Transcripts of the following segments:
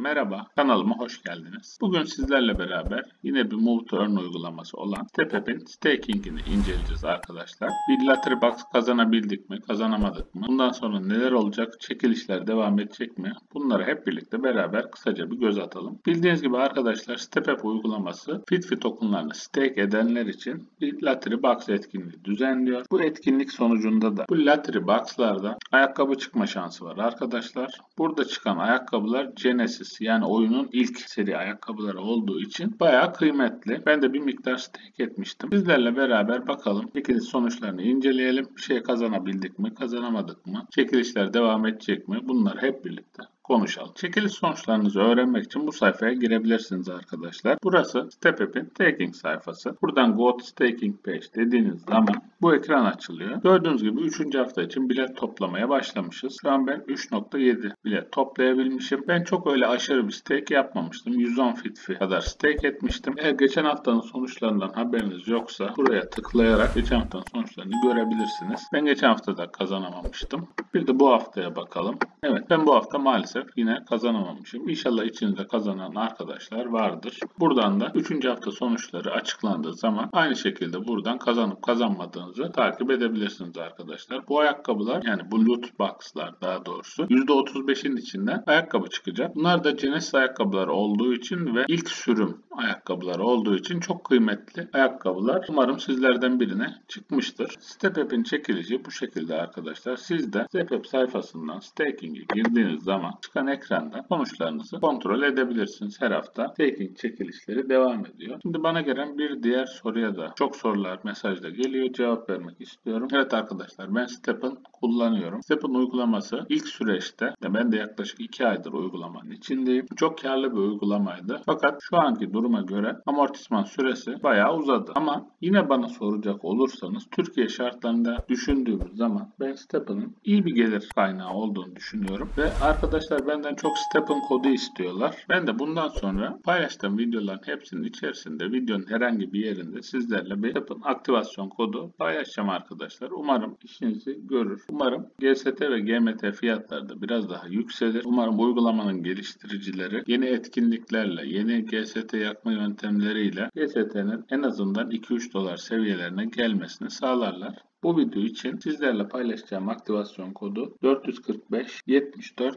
Merhaba, kanalıma hoş geldiniz. Bugün sizlerle beraber yine bir Move to Earn uygulaması olan StepApp'in staking'ini inceleyeceğiz arkadaşlar. Bir Lottery Box kazanabildik mi, kazanamadık mı? Bundan sonra neler olacak? Çekilişler devam edecek mi? Bunları hep birlikte beraber kısaca bir göz atalım. Bildiğiniz gibi arkadaşlar StepApp uygulaması FitFi tokenlarını stake edenler için bir Lottery Box etkinliği düzenliyor. Bu etkinlik sonucunda da bu Lottery Box'larda ayakkabı çıkma şansı var arkadaşlar. Burada çıkan ayakkabılar Genesis yani oyunun ilk seri ayakkabıları olduğu için bayağı kıymetli. Ben de bir miktar stake etmiştim. Sizlerle beraber bakalım. Çekiliş sonuçlarını inceleyelim. Bir şey kazanabildik mi, kazanamadık mı? Çekilişler devam edecek mi? Bunları hep birlikte konuşalım. Çekiliş sonuçlarınızı öğrenmek için bu sayfaya girebilirsiniz arkadaşlar. Burası StepApp'in staking sayfası. Buradan Go to Staking Page dediğiniz zaman bu ekran açılıyor. Gördüğünüz gibi 3. hafta için bilet toplamaya başlamışız. Şu an ben 3.7 bilet toplayabilmişim. Ben çok öyle aşırı bir stake yapmamıştım. 110 FitFi kadar stake etmiştim. Eğer geçen haftanın sonuçlarından haberiniz yoksa buraya tıklayarak geçen haftanın sonuçlarını görebilirsiniz. Ben geçen hafta da kazanamamıştım. Bir de bu haftaya bakalım. Evet, ben bu hafta maalesef yine kazanamamışım. İnşallah içinizde kazanan arkadaşlar vardır. Buradan da 3. hafta sonuçları açıklandığı zaman aynı şekilde buradan kazanıp kazanmadığınızı takip edebilirsiniz arkadaşlar. Bu ayakkabılar yani bu loot box'lar daha doğrusu %35'in içinden ayakkabı çıkacak. Bunlar da Genesis ayakkabılar olduğu için ve ilk sürüm ayakkabılar olduğu için çok kıymetli ayakkabılar. Umarım sizlerden birine çıkmıştır. StepApp'in çekilişi bu şekilde arkadaşlar. Siz de StepApp sayfasından staking'e girdiğiniz zaman çıkan ekranda sonuçlarınızı kontrol edebilirsiniz. Her hafta staking çekilişleri devam ediyor. Şimdi bana gelen bir diğer soruya da çok sorular mesajla geliyor. Cevap vermek istiyorum. Evet arkadaşlar, ben Step'in kullanıyorum. Step'in uygulaması ilk süreçte ben de yaklaşık 2 aydır uygulamanın içindeyim. Çok karlı bir uygulamaydı. Fakat şu anki duruma göre amortisman süresi bayağı uzadı. Ama yine bana soracak olursanız Türkiye şartlarında düşündüğümüz zaman ben Step'in iyi bir gelir kaynağı olduğunu düşünüyorum. Ve arkadaşlar benden çok StepApp kodu istiyorlar. Ben de bundan sonra paylaştığım videoların hepsinin içerisinde videonun herhangi bir yerinde sizlerle bir StepApp aktivasyon kodu paylaşacağım arkadaşlar. Umarım işinizi görür. Umarım GST ve GMT fiyatları da biraz daha yükselir. Umarım uygulamanın geliştiricileri yeni etkinliklerle, yeni GST yakma yöntemleriyle GST'nin en azından 2-3 dolar seviyelerine gelmesini sağlarlar. Bu video için sizlerle paylaşacağım aktivasyon kodu 445 74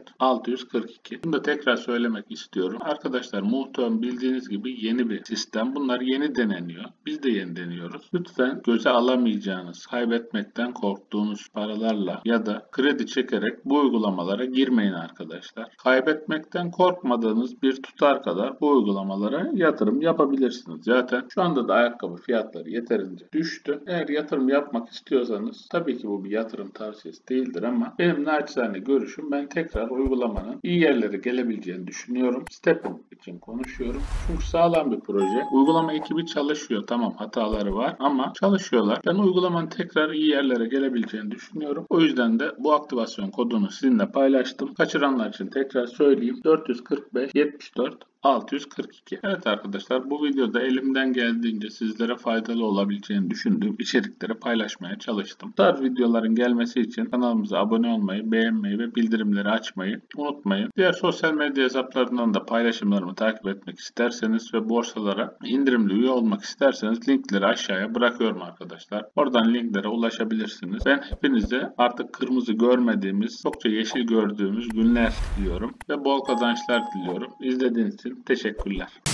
642. Bunu da tekrar söylemek istiyorum. Arkadaşlar muhtemelen bildiğiniz gibi yeni bir sistem. Bunlar yeni deneniyor. Biz de yeni deniyoruz. Lütfen göze alamayacağınız, kaybetmekten korktuğunuz paralarla ya da kredi çekerek bu uygulamalara girmeyin arkadaşlar. Kaybetmekten korkmadığınız bir tutar kadar bu uygulamalara yatırım yapabilirsiniz. Zaten şu anda da ayakkabı fiyatları yeterince düştü. Eğer yatırım yapmak istiyorsanız tabii ki bu bir yatırım tavsiyesi değildir ama benim naçizane görüşüm, ben tekrar uygulamanın iyi yerlere gelebileceğini düşünüyorum. StepApp için konuşuyorum. Çünkü sağlam bir proje. Uygulama ekibi çalışıyor. Tamam, hataları var ama çalışıyorlar. Ben uygulamanın tekrar iyi yerlere gelebileceğini düşünüyorum. O yüzden de bu aktivasyon kodunu sizinle paylaştım. Kaçıranlar için tekrar söyleyeyim. 445 74 642. Evet arkadaşlar, bu videoda elimden geldiğince sizlere faydalı olabileceğini düşündüğüm içerikleri paylaşmaya çalıştım. Bu tarz videoların gelmesi için kanalımıza abone olmayı, beğenmeyi ve bildirimleri açmayı unutmayın. Diğer sosyal medya hesaplarından da paylaşımlarımı takip etmek isterseniz ve borsalara indirimli üye olmak isterseniz linkleri aşağıya bırakıyorum arkadaşlar. Oradan linklere ulaşabilirsiniz. Ben hepinize artık kırmızı görmediğimiz, çokça yeşil gördüğümüz günler diliyorum ve bol kazançlar diliyorum. İzlediğiniz için teşekkürler.